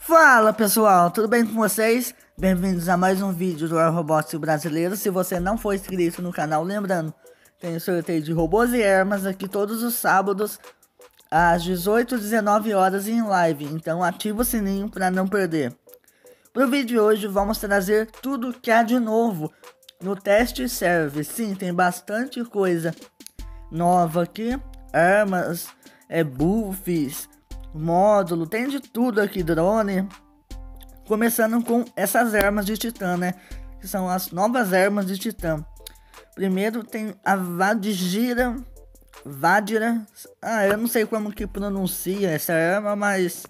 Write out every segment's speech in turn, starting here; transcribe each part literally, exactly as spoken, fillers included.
Fala pessoal, tudo bem com vocês? Bem-vindos a mais um vídeo do iRobotics Brasileiro. Se você não for inscrito no canal, lembrando, tem sorteio de robôs e armas aqui todos os sábados às dezoito e dezenove horas em live, então ativa o sininho para não perder. Para o vídeo de hoje vamos trazer tudo que há de novo no Test Serve. Sim, tem bastante coisa nova aqui, armas, é, buffs, módulo, tem de tudo aqui, drone. Começando com essas armas de titã, né? Que são as novas armas de titã. Primeiro tem a Vadira. Vadira. Ah, eu não sei como que pronuncia essa arma, mas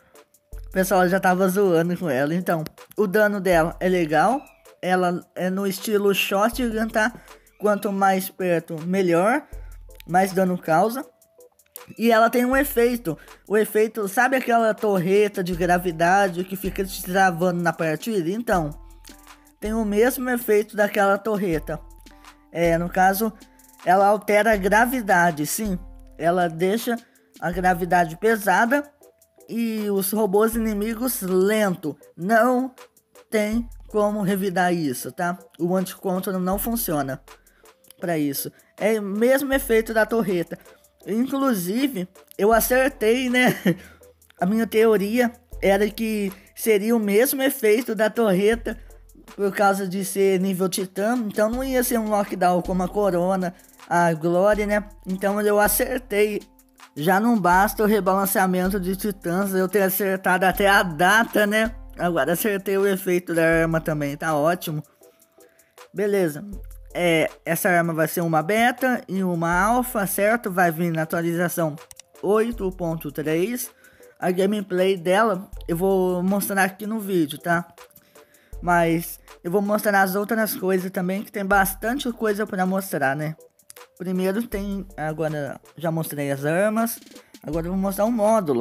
o pessoal já tava zoando com ela. Então, o dano dela é legal. Ela é no estilo shotgun, tá? Quanto mais perto, melhor. Mais dano causa. E ela tem um efeito, o efeito, sabe aquela torreta de gravidade que fica te travando na partida? Então, tem o mesmo efeito daquela torreta. É, no caso, ela altera a gravidade, sim. Ela deixa a gravidade pesada e os robôs inimigos lento. Não tem como revidar isso, tá? O anti-control não funciona para isso. É o mesmo efeito da torreta. Inclusive, eu acertei, né? A minha teoria era que seria o mesmo efeito da torreta por causa de ser nível titã. Então não ia ser um lockdown como a Corona, a Glória, né? Então eu acertei. Já não basta o rebalanceamento de titãs, eu ter acertado até a data, né? Agora acertei o efeito da arma também, tá ótimo. Beleza. É, essa arma vai ser uma beta e uma alfa, certo? Vai vir na atualização oito ponto três. A gameplay dela eu vou mostrar aqui no vídeo, tá? Mas eu vou mostrar as outras coisas também, que tem bastante coisa para mostrar, né? Primeiro tem, agora já mostrei as armas, agora eu vou mostrar um módulo.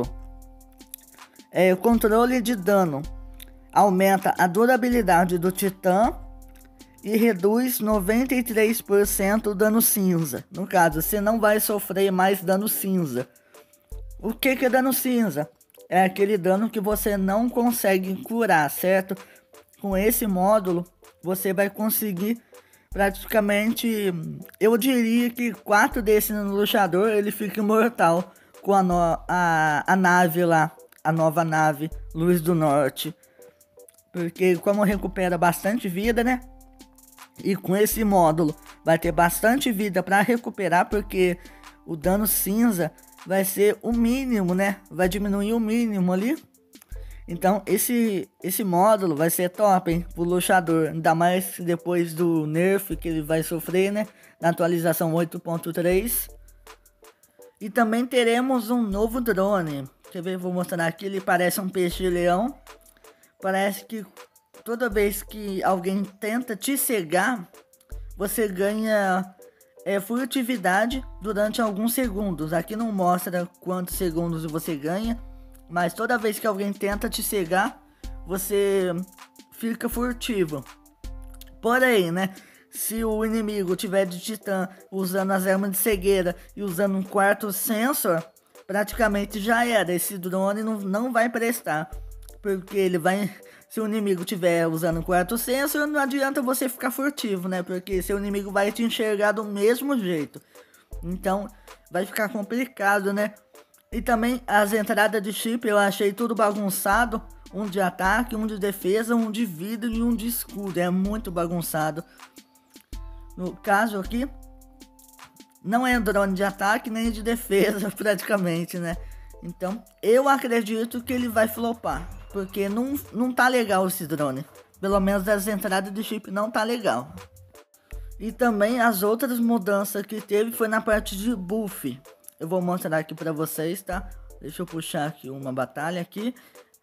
É o controle de dano. Aumenta a durabilidade do titã e reduz noventa e três por cento o dano cinza. No caso, você não vai sofrer mais dano cinza. O que que é dano cinza? É aquele dano que você não consegue curar, certo? Com esse módulo, você vai conseguir praticamente, eu diria que quatro desses no luchador, ele fica imortal com a, no, a, a nave lá, a nova nave Luz do Norte. Porque como recupera bastante vida, né? E com esse módulo vai ter bastante vida para recuperar, porque o dano cinza vai ser o mínimo, né? Vai diminuir o mínimo ali. Então esse, esse módulo vai ser top, hein? Pro luchador. Ainda mais depois do nerf que ele vai sofrer, né? Na atualização oito ponto três. E também teremos um novo drone. Quer ver? Vou mostrar aqui. Ele parece um peixe-leão. Parece que toda vez que alguém tenta te cegar, você ganha é, furtividade durante alguns segundos. Aqui não mostra quantos segundos você ganha, mas toda vez que alguém tenta te cegar, você fica furtivo. Porém, né, se o inimigo tiver de titã usando as armas de cegueira e usando um quarto sensor, praticamente já era. Esse drone não, não vai prestar, porque ele vai... Se o inimigo estiver usando o quarto sensor, não adianta você ficar furtivo, né? Porque seu inimigo vai te enxergar do mesmo jeito. Então, vai ficar complicado, né? E também as entradas de chip eu achei tudo bagunçado. Um de ataque, um de defesa, um de vida e um de escudo. É muito bagunçado. No caso aqui, não é um drone de ataque nem de defesa praticamente, né? Então, eu acredito que ele vai flopar. Porque não, não tá legal esse drone. Pelo menos as entradas de chip não tá legal. E também as outras mudanças que teve foi na parte de buff. Eu vou mostrar aqui pra vocês, tá? Deixa eu puxar aqui uma batalha aqui.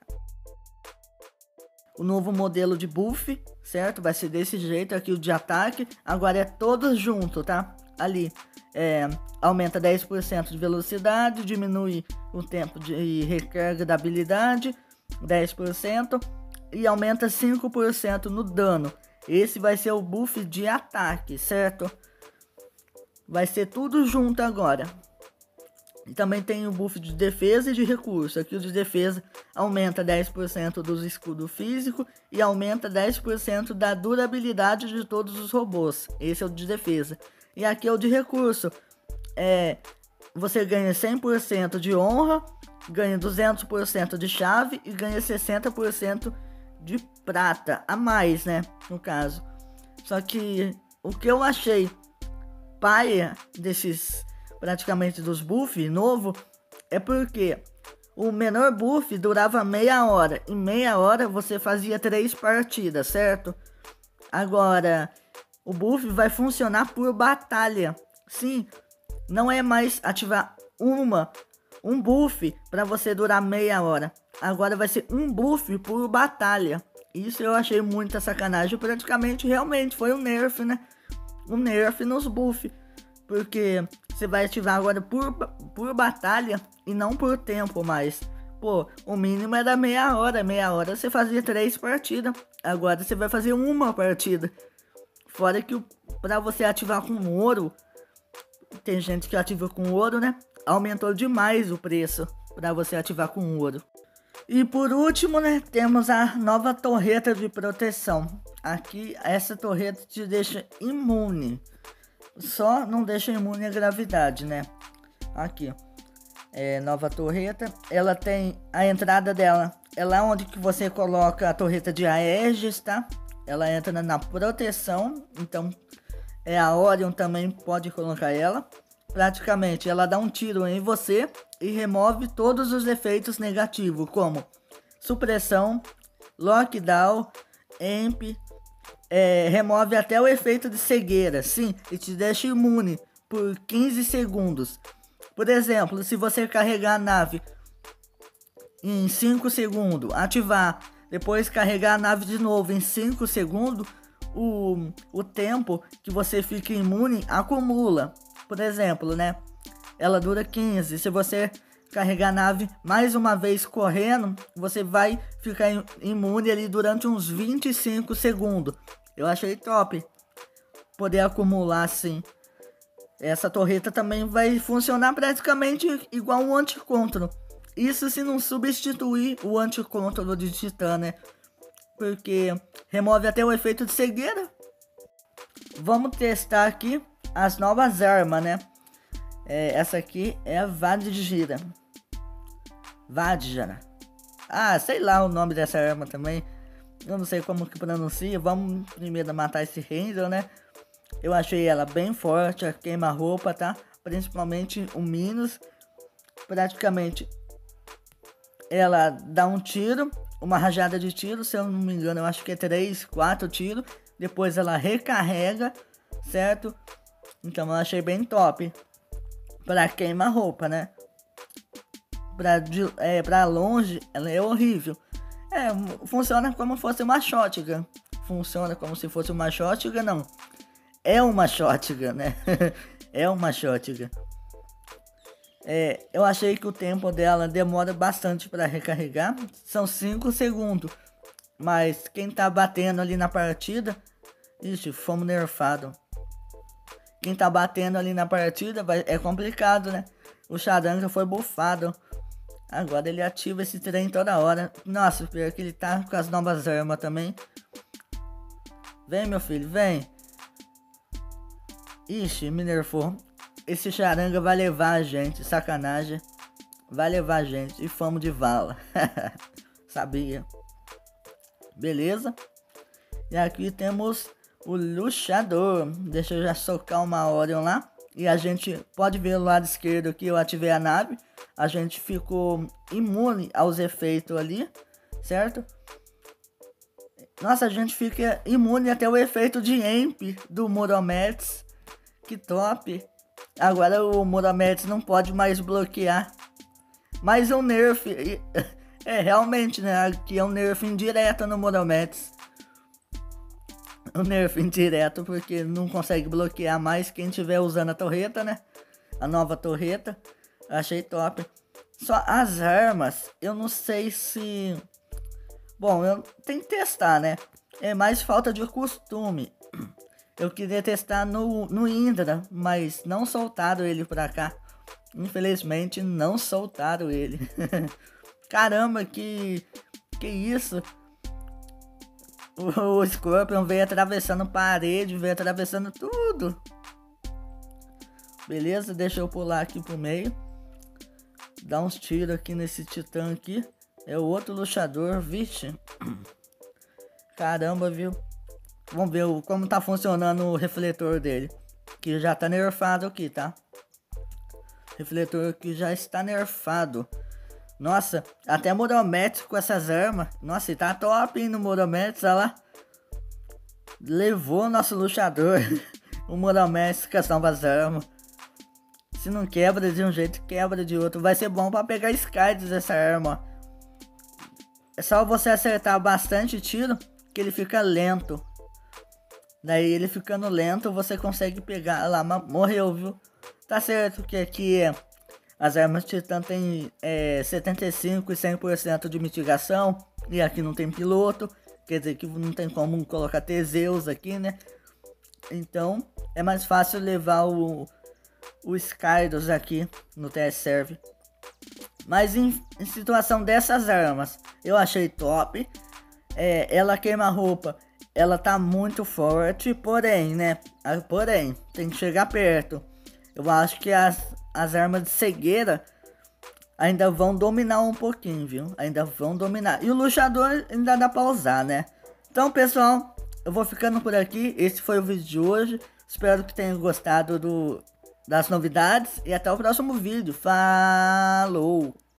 O novo modelo de buff, certo? Vai ser desse jeito aqui o de ataque. Agora é todos junto, tá? Ali é, aumenta dez por cento de velocidade, diminui o tempo de recarga da habilidade dez por cento e aumenta cinco por cento no dano. Esse vai ser o buff de ataque, certo? Vai ser tudo junto agora. E também tem o buff de defesa e de recurso. Aqui o de defesa aumenta dez por cento do escudo físico e aumenta dez por cento da durabilidade de todos os robôs. Esse é o de defesa. E aqui é o de recurso. É, você ganha cem por cento de honra, ganha duzentos por cento de chave e ganha sessenta por cento de prata. A mais, né? No caso. Só que o que eu achei paia desses... praticamente dos buffs novo, é porque o menor buff durava meia hora, e meia hora você fazia três partidas, certo? Agora, o buff vai funcionar por batalha. Sim, não é mais ativar uma, um buff para você durar meia hora. Agora vai ser um buff por batalha. Isso eu achei muita sacanagem, praticamente realmente foi um nerf, né? Um nerf nos buffs. Porque você vai ativar agora por, por batalha e não por tempo mais. Pô, o mínimo era meia hora. Meia hora você fazia três partidas. Agora você vai fazer uma partida. Fora que pra você ativar com ouro, tem gente que ativa com ouro, né? Aumentou demais o preço pra você ativar com ouro. E por último, né? Temos a nova torreta de proteção. Aqui, essa torreta te deixa imune. Só não deixa imune à gravidade, né? Aqui, é nova torreta. Ela tem a entrada dela, é lá onde que você coloca a torreta de Aegis, tá? Ela entra na proteção, então é a Orion também pode colocar ela. Praticamente, ela dá um tiro em você e remove todos os efeitos negativos, como supressão, lockdown, amp. É, remove até o efeito de cegueira, sim, e te deixa imune por quinze segundos. Por exemplo, se você carregar a nave em cinco segundos, ativar, depois carregar a nave de novo em cinco segundos, o, o tempo que você fica imune acumula. Por exemplo, né? Ela dura quinze. Se você carregar a nave mais uma vez correndo, você vai ficar imune ali durante uns vinte e cinco segundos. Eu achei top poder acumular assim. Essa torreta também vai funcionar praticamente igual um anticontrolo. Isso se não substituir o anticontrolo de Titã, né? Porque remove até o efeito de cegueira. Vamos testar aqui as novas armas, né? É, essa aqui é a Vadjira. Vadjira. Ah, sei lá o nome dessa arma também. Eu não sei como que pronuncia. Vamos primeiro matar esse Ranger, né? Eu achei ela bem forte, a queima-roupa, tá? Principalmente o Minos. Praticamente ela dá um tiro, uma rajada de tiro, se eu não me engano, eu acho que é três, quatro tiros. Depois ela recarrega, certo? Então eu achei bem top. Pra queima-roupa, né? Pra, de, é, pra longe, ela é horrível. É, funciona como se fosse uma shotgun. Funciona como se fosse uma shotgun, não. É uma shotgun, né? É uma shotgun. É, eu achei que o tempo dela demora bastante para recarregar. São cinco segundos. Mas quem tá batendo ali na partida... Ixi, fomos nerfados. Quem tá batendo ali na partida vai, é complicado, né? O Charanga foi bufado. Agora ele ativa esse trem toda hora. Nossa, pior que ele tá com as novas armas também. Vem, meu filho, vem. Ixi, me nerfou. Esse Charanga vai levar a gente, sacanagem. Vai levar a gente. E fomos de vala. Sabia. Beleza. E aqui temos o luchador. Deixa eu já socar uma Orion lá. E a gente pode ver do lado esquerdo aqui, eu ativei a nave. A gente ficou imune aos efeitos ali, certo? Nossa, a gente fica imune até o efeito de Amp do Muromedes. Que top. Agora o Muromedes não pode mais bloquear. Mais um nerf. É, realmente, né? Aqui é um nerf indireto no Muromedes. Um nerf indireto, porque não consegue bloquear mais quem estiver usando a torreta, né? A nova torreta. Achei top. Só as armas, eu não sei se... Bom, eu tenho que testar, né? É mais falta de costume. Eu queria testar no, no Indra, mas não soltaram ele pra cá. Infelizmente não soltaram ele. Caramba, que... Que isso? O, o Scorpion veio atravessando parede, veio atravessando tudo. Beleza, deixa eu pular aqui pro meio. Dá uns tiros aqui nesse titã aqui. É o outro luchador, vixe. Caramba, viu? Vamos ver o, como tá funcionando o refletor dele. Que já tá nerfado aqui, tá? Refletor que já está nerfado. Nossa, até Murometsu com essas armas. Nossa, ele tá top, hein, no Murometsu, olha lá. Levou o nosso luchador. O Murometsu com as novas armas. Se não quebra de um jeito, quebra de outro. Vai ser bom pra pegar Skydes essa arma, ó. É só você acertar bastante tiro que ele fica lento. Daí ele ficando lento, você consegue pegar. Lá, morreu, viu? Tá certo que aqui é... As armas Titã tem é, setenta e cinco e cem por cento de mitigação. E aqui não tem piloto. Quer dizer que não tem como colocar Teseus aqui, né? Então é mais fácil levar o, o Skydos aqui no T-Serve. Mas em, em situação dessas armas, eu achei top. É, ela queima roupa. Ela tá muito forte. Porém, né? Porém, tem que chegar perto. Eu acho que as... As armas de cegueira ainda vão dominar um pouquinho, viu? Ainda vão dominar. E o luchador ainda dá pra usar, né? Então, pessoal, eu vou ficando por aqui. Esse foi o vídeo de hoje. Espero que tenham gostado do, das novidades. E até o próximo vídeo. Falou!